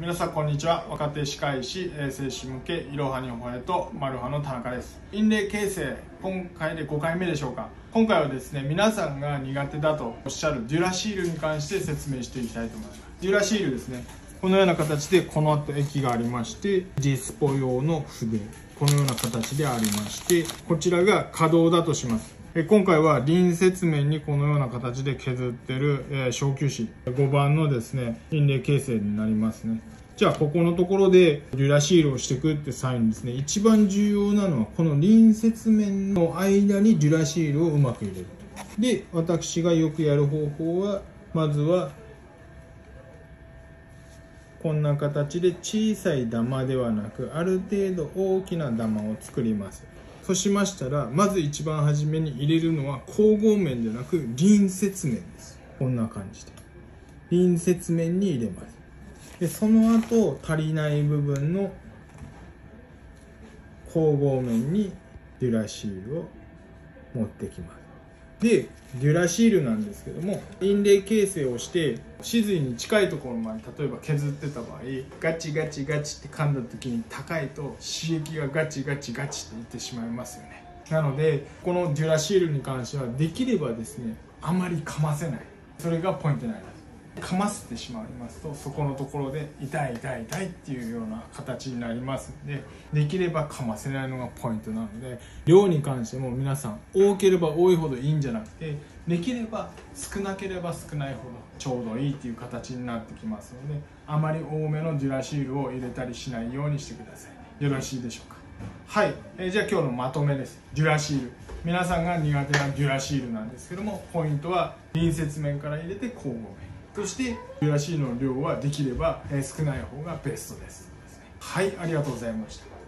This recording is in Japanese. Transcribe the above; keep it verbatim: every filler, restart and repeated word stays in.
皆さんこんにちは。若手歯科医師、衛生士向けいろはにほへとマルハの田中です。印例形成、今回でごかいめでしょうか。今回はですね、皆さんが苦手だとおっしゃるデュラシールに関して説明していきたいと思います。デュラシールですね、このような形でこの後液がありまして、ディスポ用の筆、このような形でありまして、こちらが可動だとします。今回は隣接面にこのような形で削ってる小臼歯ごばんのですね、印例形成になりますね。じゃあここのところでデュラシールをしていくって際にですね、一番重要なのはこの隣接面の間にデュラシールをうまく入れる。で、私がよくやる方法は、まずはこんな形で小さいダマではなく、ある程度大きなダマを作ります。そうしましたら、まず一番初めに入れるのは交合面ではなく隣接面です。こんな感じで隣接面に入れます。でその後足りない部分の交合面にデュラシールを持ってきます。でデュラシールなんですけども、印例形成をして歯髄に近いところまで例えば削ってた場合、ガチガチガチって噛んだ時に高いと刺激がガチガチガチっていってしまいますよね。なのでこのデュラシールに関してはできればですね、あまり噛ませない、それがポイントになります。噛ませてしまいますと、そこのところで痛い痛い痛いっていうような形になりますので、できれば噛ませないのがポイントなので、量に関しても皆さん多ければ多いほどいいんじゃなくて、できれば少なければ少ないほどちょうどいいっていう形になってきますので、あまり多めのデュラシールを入れたりしないようにしてください。よろしいでしょうか。はい、えー、じゃあ今日のまとめです。デュラシール、皆さんが苦手なデュラシールなんですけども、ポイントは隣接面から入れて交互面、そしてデュラシールの量はできれば少ない方がベストです。はい、ありがとうございました。